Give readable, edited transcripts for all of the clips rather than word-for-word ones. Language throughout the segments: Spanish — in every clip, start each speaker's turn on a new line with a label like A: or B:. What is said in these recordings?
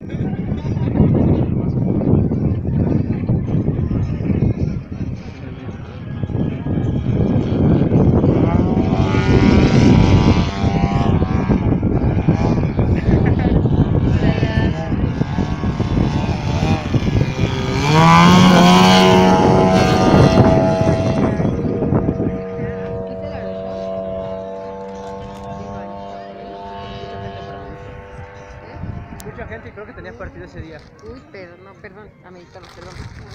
A: Mucha gente y creo que tenía partido ese día.
B: Uy, pero no, perdón, americano, perdón.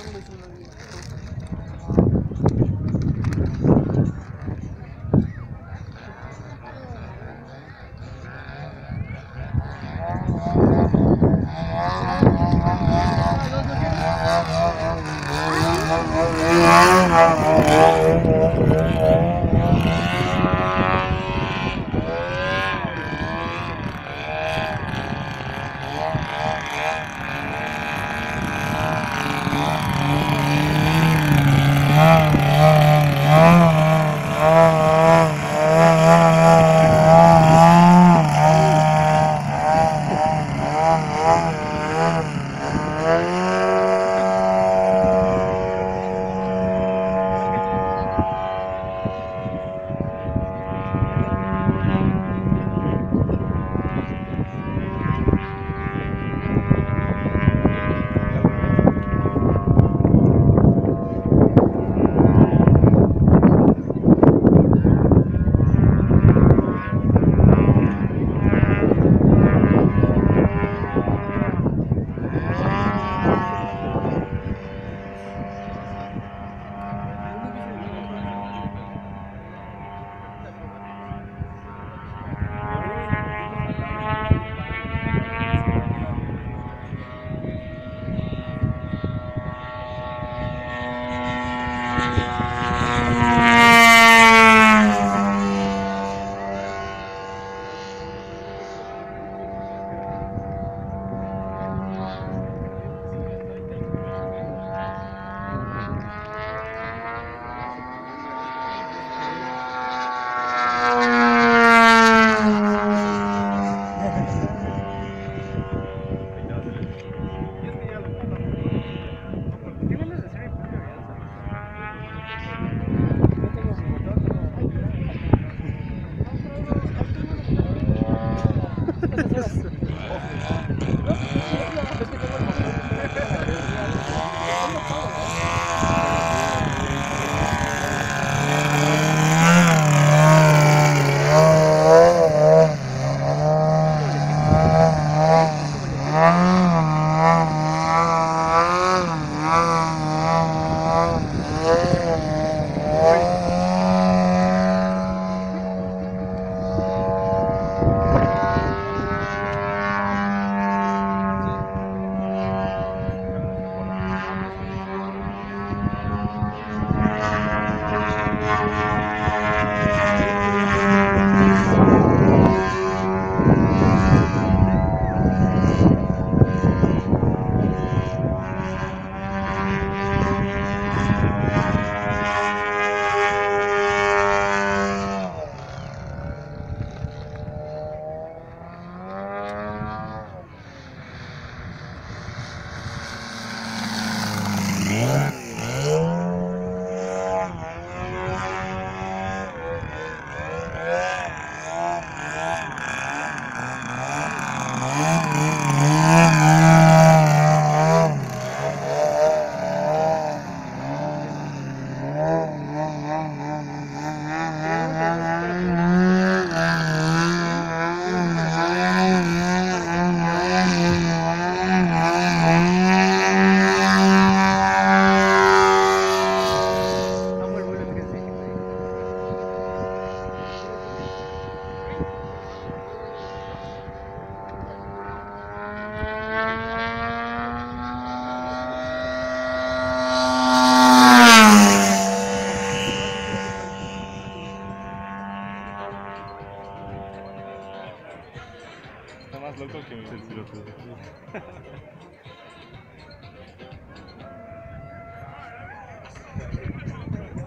C: más loco que el piloto.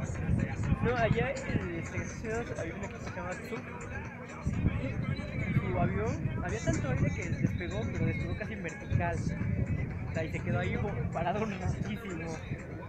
A: No, allá en Estados Unidos había una que se llama Zoom. su avión, había tanto aire que despegó, pero despegó casi en vertical. O sea, y se quedó ahí parado un ratísimo.